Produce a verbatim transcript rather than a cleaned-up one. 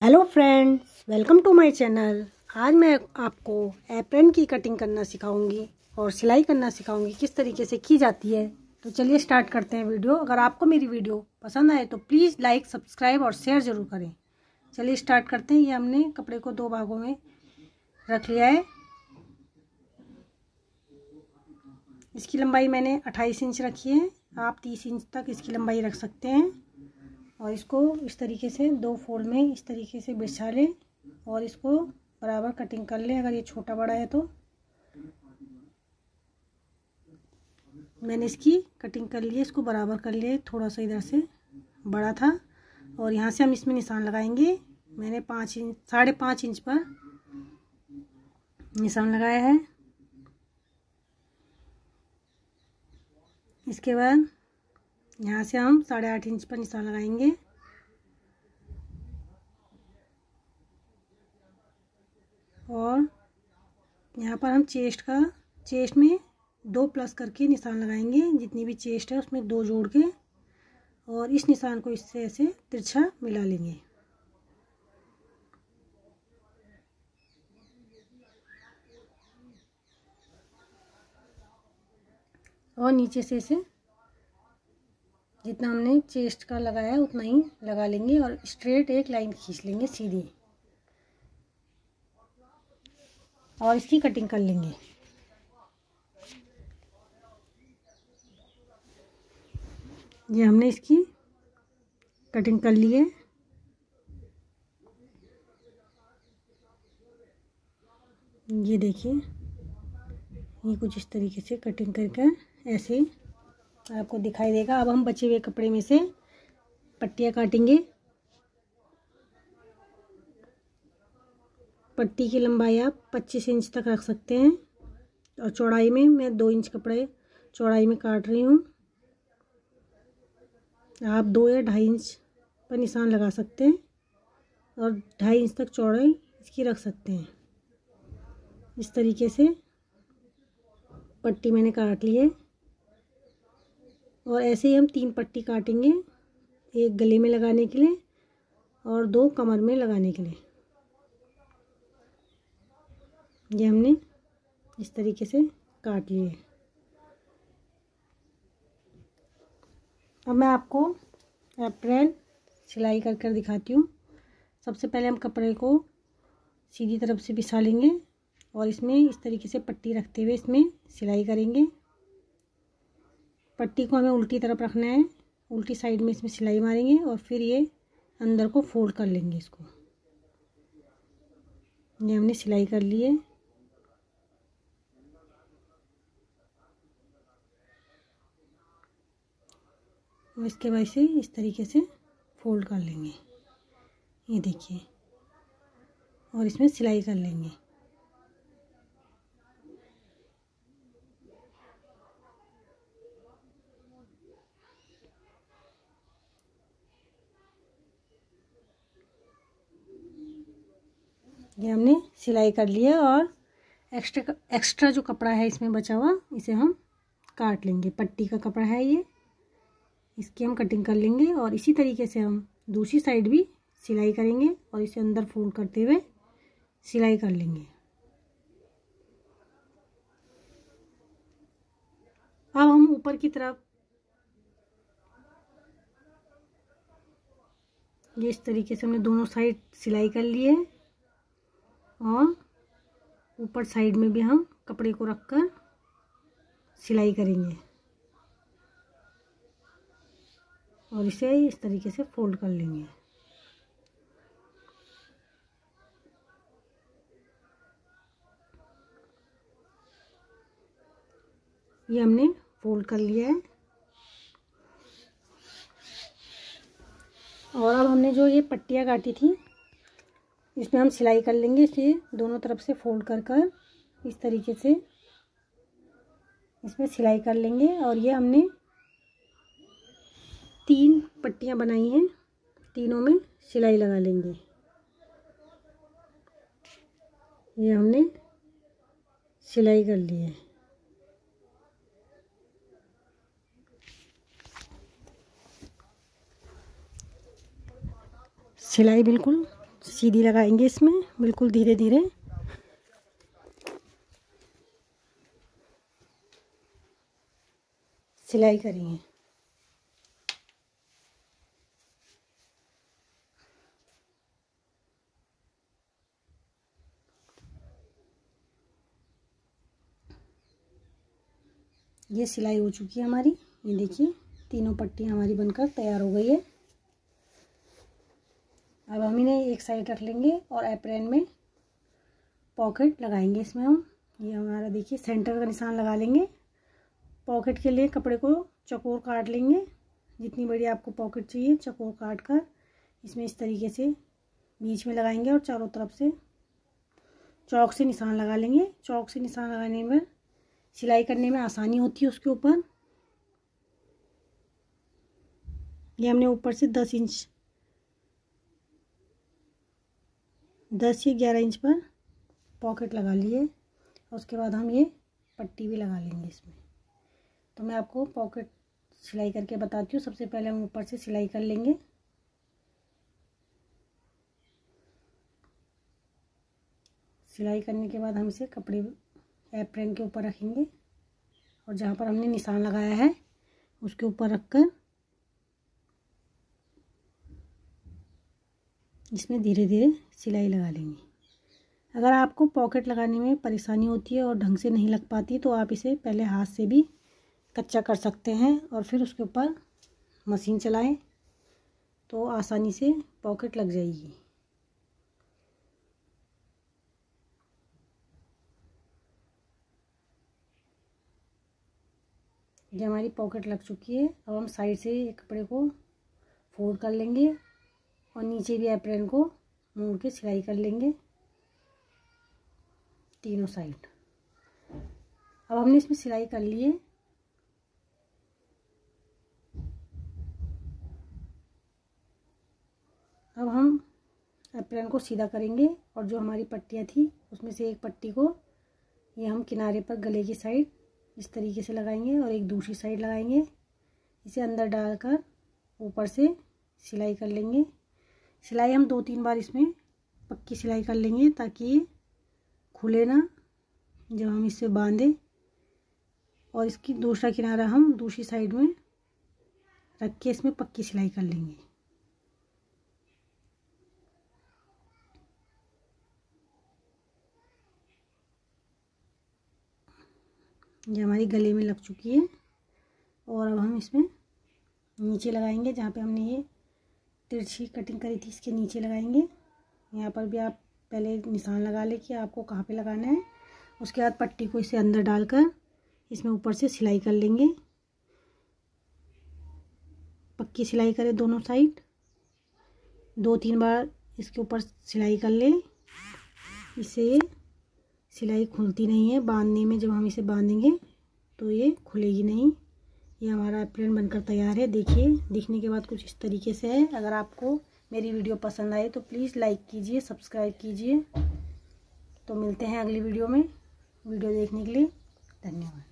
Hello friends, welcome to my channel. आज मैं आपको एप्रन की कटिंग करना सिखाऊंगी और सिलाई करना सिखाऊंगी किस तरीके से की जाती है। तो चलिए स्टार्ट करते हैं वीडियो। अगर आपको मेरी वीडियो पसंद आए तो प्लीज़ लाइक, सब्सक्राइब और शेयर ज़रूर करें। चलिए स्टार्ट करते हैं। ये हमने कपड़े को दो भागों में रख लिया है। इसकी लंबाई मैंने अट्ठाईस इंच रखी है। आप तीस इंच तक इसकी लंबाई रख सकते हैं। और इसको इस तरीके से दो फोल्ड में इस तरीके से बिछा लें और इसको बराबर कटिंग कर लें। अगर ये छोटा बड़ा है तो मैंने इसकी कटिंग कर ली है, इसको बराबर कर लिया। थोड़ा सा इधर से बड़ा था और यहाँ से हम इसमें निशान लगाएंगे। मैंने पाँच इंच साढ़े पाँच इंच पर निशान लगाया है। इसके बाद यहाँ से हम साढ़े आठ इंच पर निशान लगाएंगे और यहाँ पर हम चेस्ट का चेस्ट में दो प्लस करके निशान लगाएंगे। जितनी भी चेस्ट है उसमें दो जोड़ के और इस निशान को इससे ऐसे तिरछा मिला लेंगे। और नीचे से इसे जितना हमने चेस्ट का लगाया है उतना ही लगा लेंगे और स्ट्रेट एक लाइन खींच लेंगे सीधी और इसकी कटिंग कर लेंगे। ये हमने इसकी कटिंग कर ली है। ये देखिए, ये कुछ इस तरीके से कटिंग करके ऐसे आपको दिखाई देगा। अब हम बचे हुए कपड़े में से पट्टियाँ काटेंगे। पट्टी की लंबाई आप पच्चीस इंच तक रख सकते हैं और चौड़ाई में मैं दो इंच कपड़े चौड़ाई में काट रही हूँ। आप दो या ढाई इंच पर निशान लगा सकते हैं और ढाई इंच तक चौड़ाई इसकी रख सकते हैं। इस तरीके से पट्टी मैंने काट ली है और ऐसे ही हम तीन पट्टी काटेंगे, एक गले में लगाने के लिए और दो कमर में लगाने के लिए। ये हमने इस तरीके से काट लिए। अब मैं आपको एप्रन सिलाई कर कर दिखाती हूँ। सबसे पहले हम कपड़े को सीधी तरफ से बिछा लेंगे और इसमें इस तरीके से पट्टी रखते हुए इसमें सिलाई करेंगे। पट्टी को हमें उल्टी तरफ रखना है, उल्टी साइड में इसमें सिलाई मारेंगे और फिर ये अंदर को फोल्ड कर लेंगे इसको। ये हमने सिलाई कर ली है। और इसके बाद से इस तरीके से फोल्ड कर लेंगे। ये देखिए, और इसमें सिलाई कर लेंगे। ये हमने सिलाई कर लिया और एक्स्ट्रा एक्स्ट्रा जो कपड़ा है इसमें बचा हुआ इसे हम काट लेंगे। पट्टी का कपड़ा है ये, इसकी हम कटिंग कर लेंगे और इसी तरीके से हम दूसरी साइड भी सिलाई करेंगे और इसे अंदर फोल्ड करते हुए सिलाई कर लेंगे। अब हम ऊपर की तरफ ये इस तरीके से हमने दोनों साइड सिलाई कर ली है और ऊपर साइड में भी हम कपड़े को रखकर सिलाई करेंगे और इसे इस तरीके से फोल्ड कर लेंगे। ये हमने फोल्ड कर लिया है और अब हमने जो ये पट्टियाँ काटी थी इसमें हम सिलाई कर लेंगे। इसे दोनों तरफ से फोल्ड कर कर इस तरीके से इसमें सिलाई कर लेंगे और ये हमने तीन पट्टियाँ बनाई हैं, तीनों में सिलाई लगा लेंगे। ये हमने सिलाई कर ली है। सिलाई बिल्कुल सीधी लगाएंगे इसमें, बिल्कुल धीरे धीरे। सिलाई करेंगे। ये सिलाई हो चुकी है हमारी। ये देखिए तीनों पट्टी हमारी बनकर तैयार हो गई है। अब हम इन्हें एक साइड रख लेंगे और एप्रन में पॉकेट लगाएंगे इसमें हम। ये हमारा देखिए सेंटर का निशान लगा लेंगे। पॉकेट के लिए कपड़े को चौकोर काट लेंगे। जितनी बड़ी आपको पॉकेट चाहिए चौकोर काट कर इसमें इस तरीके से बीच में लगाएंगे और चारों तरफ से चौक से निशान लगा लेंगे। चौक से निशान लगाने में सिलाई करने में आसानी होती है उसके ऊपर। ये हमने ऊपर से दस इंच दस या ग्यारह इंच पर पॉकेट लगा लिए। उसके बाद हम ये पट्टी भी लगा लेंगे इसमें। तो मैं आपको पॉकेट सिलाई करके बताती हूँ। सबसे पहले हम ऊपर से सिलाई कर लेंगे। सिलाई करने के बाद हम इसे कपड़े एप्रन के ऊपर रखेंगे और जहाँ पर हमने निशान लगाया है उसके ऊपर रखकर इसमें धीरे धीरे सिलाई लगा लेंगे। अगर आपको पॉकेट लगाने में परेशानी होती है और ढंग से नहीं लग पाती तो आप इसे पहले हाथ से भी कच्चा कर सकते हैं और फिर उसके ऊपर मशीन चलाएं तो आसानी से पॉकेट लग जाएगी। ये हमारी पॉकेट लग चुकी है। अब हम साइड से कपड़े को फोल्ड कर लेंगे और नीचे भी एप्रन को मोड़ के सिलाई कर लेंगे तीनों साइड। अब हमने इसमें सिलाई कर ली है। अब हम एप्रन को सीधा करेंगे और जो हमारी पट्टियाँ थी उसमें से एक पट्टी को ये हम किनारे पर गले की साइड इस तरीके से लगाएंगे और एक दूसरी साइड लगाएंगे। इसे अंदर डालकर ऊपर से सिलाई कर लेंगे। सिलाई हम दो तीन बार इसमें पक्की सिलाई कर लेंगे ताकि ये खुले ना जब हम इसे बांधें। और इसकी दूसरा किनारा हम दूसरी साइड में रख के इसमें पक्की सिलाई कर लेंगे। ये हमारी गले में लग चुकी है और अब हम इसमें नीचे लगाएंगे। जहाँ पे हमने ये तिरछी कटिंग करी थी इसके नीचे लगाएंगे। यहाँ पर भी आप पहले निशान लगा ले कि आपको कहाँ पे लगाना है। उसके बाद पट्टी को इसे अंदर डालकर इसमें ऊपर से सिलाई कर लेंगे। पक्की सिलाई करें दोनों साइड। दो तीन बार इसके ऊपर सिलाई कर ले। इससे ये सिलाई खुलती नहीं है बांधने में। जब हम इसे बांधेंगे तो ये खुलेगी नहीं। ये हमारा एप्रन बनकर तैयार है। देखिए दिखने के बाद कुछ इस तरीके से है। अगर आपको मेरी वीडियो पसंद आए तो प्लीज़ लाइक कीजिए, सब्सक्राइब कीजिए। तो मिलते हैं अगली वीडियो में। वीडियो देखने के लिए धन्यवाद।